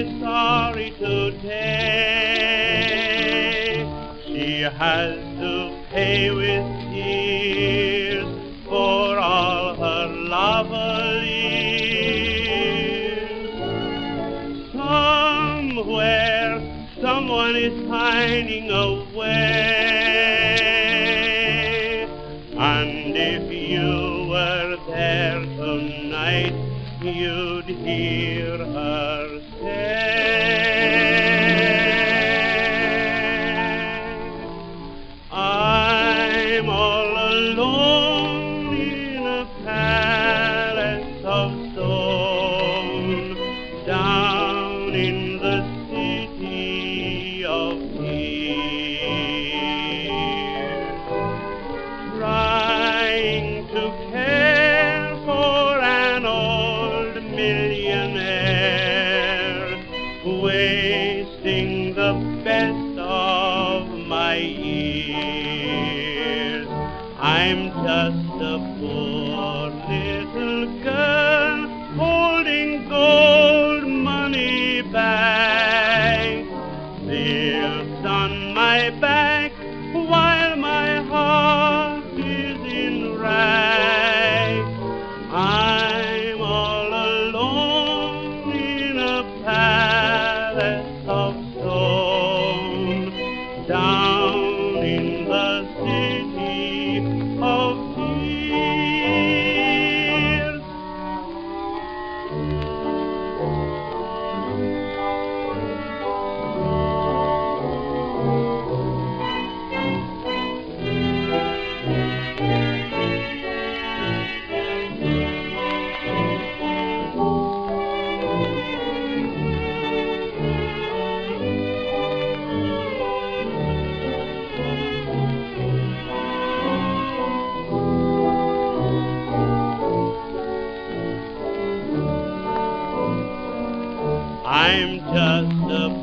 is sorry today. She has to pay with tears for all her lovely years. Somewhere, someone is pining away, and if you were there tonight, you'd hear her say, I'm all alone in a palace of stone, down in the city of tears, trying to care for an old millionaire, wasting the best of my years. I'm just a poor little girl holding gold money back, bills on my back while my heart is in rags. I'm all alone in a palace of stone, down in the city of tears. I'm just a